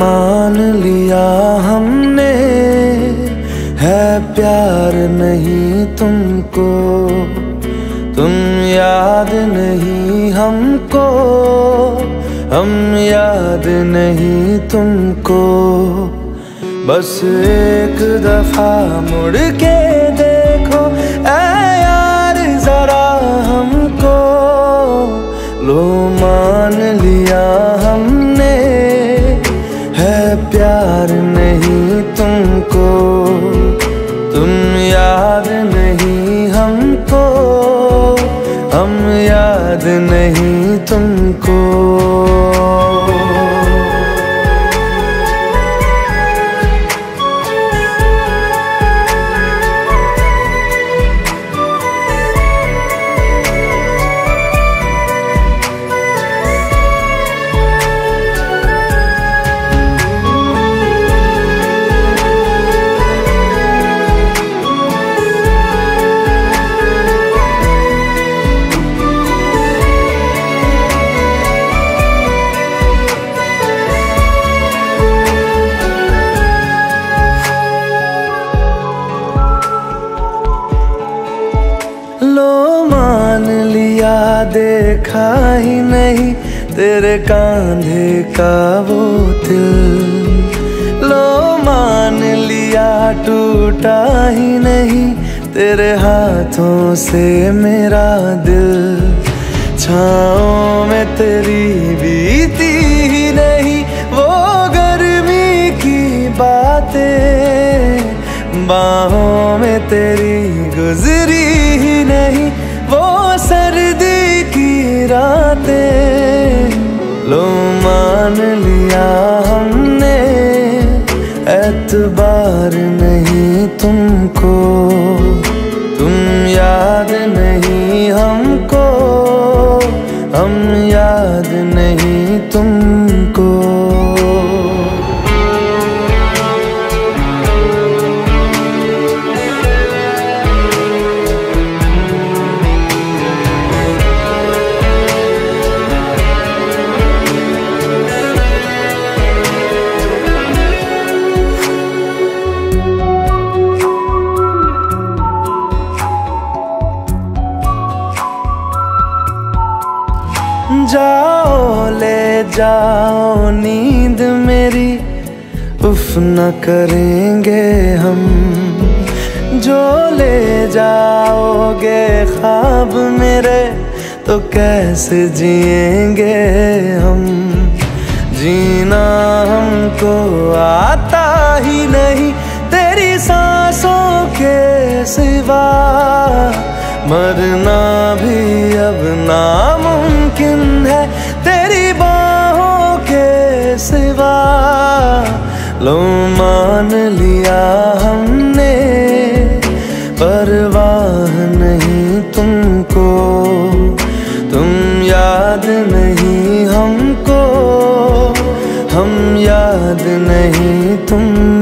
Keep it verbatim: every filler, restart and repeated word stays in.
मान लिया हमने है प्यार नहीं तुमको, तुम याद नहीं हमको, हम याद नहीं तुमको। बस एक दफा मुड़ के देखो ऐ यार जरा हमको, लो मान लिया हमने है प्यार नहीं तुमको, तुम याद नहीं हमको, हम याद नहीं तुमको। लो मान लिया देखा ही नहीं तेरे कांधे का वो दिल, लो मान लिया टूटा ही नहीं तेरे हाथों से मेरा दिल। छाँव में तेरी बीती ही नहीं वो गर्मी की बातें, बाहों में तेरी गुजरी ही नहीं वो सर्दी की रातें। लो मान लिया हमने एतबार नहीं तुमको, तुम याद नहीं हमको, हम याद नहीं तुमको। जाओ ले जाओ नींद मेरी, उफ न करेंगे हम, जो ले जाओगे ख्वाब मेरे तो कैसे जिएंगे हम। जीना हमको आता ही नहीं तेरी सांसों के सिवा, मरना भी अब नामुमकिन है तेरी बाहों के सिवा। लो मान लिया हमने परवाह नहीं तुमको, तुम याद नहीं हमको, हम याद नहीं तुम